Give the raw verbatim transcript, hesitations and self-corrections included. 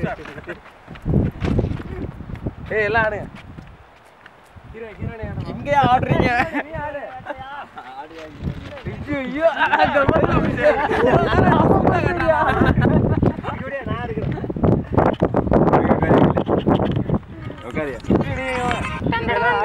ஏய் எல்லாம் ஆடுங்க. ஹீரோ ஹீரோனே ஆடுங்க. இங்கே ஆடுறீங்க. நீ ஆடு. ஆடுயா. ஐயோ கவனிச்சு. இவரே நான் எடுக்கிறேன். உட்காரியா.